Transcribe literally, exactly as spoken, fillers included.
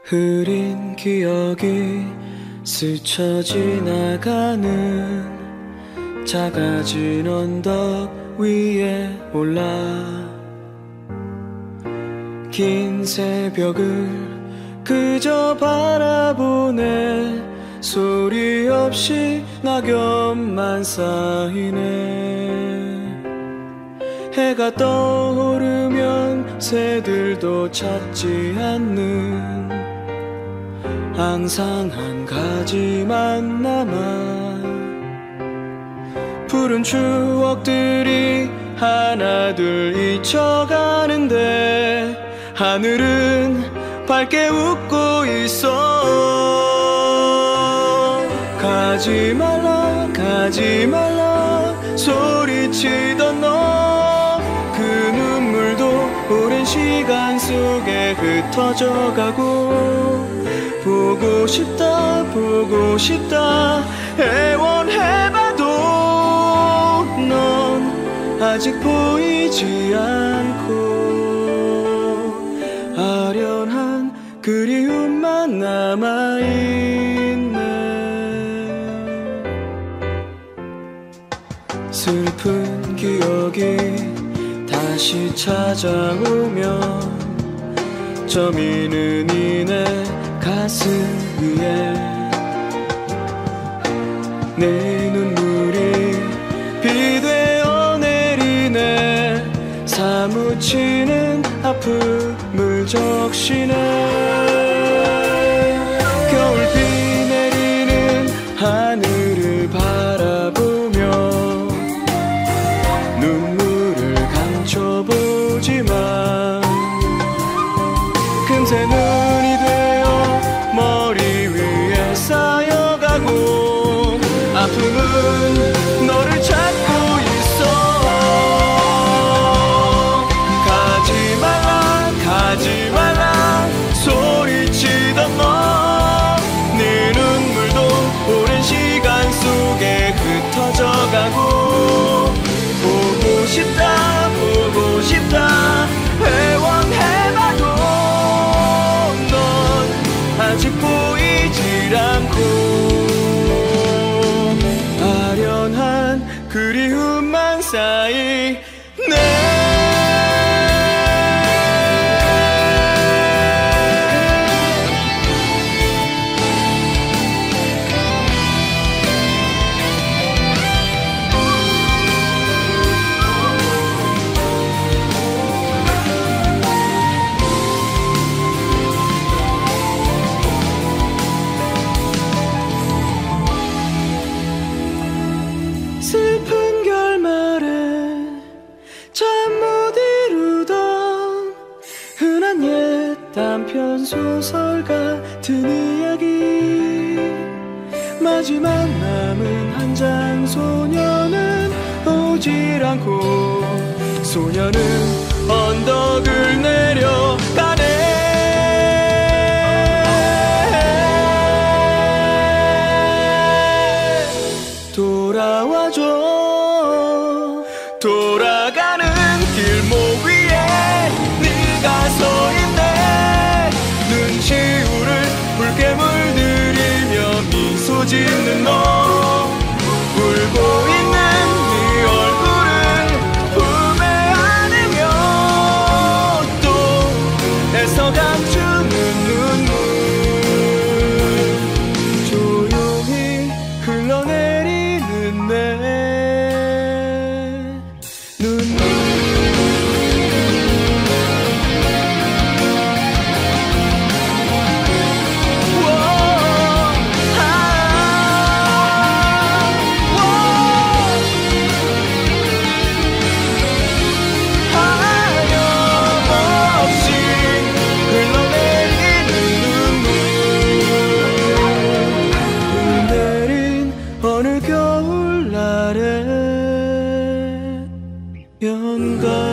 흐린 기억이 스쳐 지나가는 작아진 언덕 위에 올라 긴 새벽을 그저 바라보네. 소리 없이 낙엽만 쌓이네. 해가 떠오르면 새들도 찾지 않는 항상 한 가지만 남아. 푸른 추억들이 하나둘 잊혀가는데 하늘은 밝게 웃고 있어. 가지 말라 가지 말라 소리치던 너, 그 눈물도 오랜 시간 속에 흩어져 가고. 보고 싶다 보고 싶다 애원해봐도 넌 아직 보이지 않고 아련한 그리움만 남아있네. 슬픈 기억이 다시 찾아오면 저미는 이내 가슴 위에 내 눈물이 비 되어 내리네. 사무치는 아픔을 적시네. 겨울비 내리는 하늘을 바라보며 눈물을 감춰보지만 금세 눈이 되어 머리 위에 쌓여가고 아픔은 너를 찾고 있어. 가지 말라 가지 말라 소리치던 너, 네 눈물도 오랜 시간 속에 흩어져가고. 보고 싶다 보고 싶다 애원해봐도 넌 아직 보이질 않고 아련한 그리움만 쌓이네. 슬픈 결말에 잠 못 이루던 흔한 옛 단편 소설 같은 이야기. 마지막 남은 한 장 소녀는 오질 않고 소녀는 언덕을 내려가네. 돌아와줘 돌아가는 길목 위에 네가 서있네. 눈시울을 붉게 물들이며 미소 짓는 너, 울고 있는 네 얼굴을 품에 안으며 또 애써 감추는 눈물 조용히 흘러내리는 내 눈물. 어느 겨울날에 연가